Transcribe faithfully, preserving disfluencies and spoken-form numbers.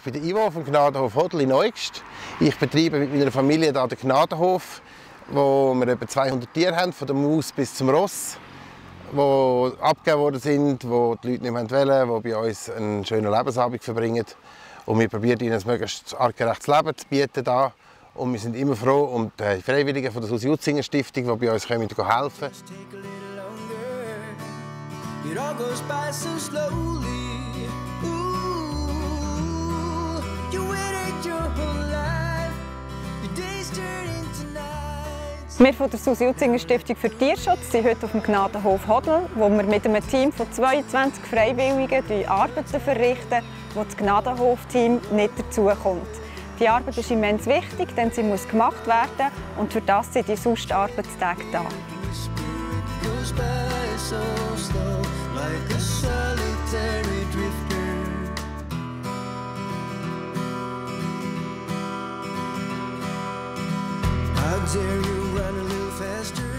bin der Ivo vom Gnadenhof Hodel in Neugst. Ich betreibe mit meiner Familie hier den Gnadenhof, wo wir etwa zweihundert Tiere haben, von der Maus bis zum Ross, die abgegeben worden sind, die die Leute nicht wollen, die bei uns einen schönen Lebensabend verbringen. Und wir probieren ihnen ein möglichst artgerechtes Leben zu bieten. Da. Und wir sind immer froh um die Freiwilligen von der Susi Utzinger Stiftung, die bei uns kommen, helfen. Wir von der Susi Utzinger Stiftung für Tierschutz sind heute auf dem Gnadenhof Hodel, wo wir mit einem Team von zweiundzwanzig Freiwilligen die Arbeiten verrichten, wo das Gnadenhof-Team nicht dazukommt. Die Arbeit ist immens wichtig, denn sie muss gemacht werden und für das sind die sonst Arbeitstage da. How dare you run a little faster?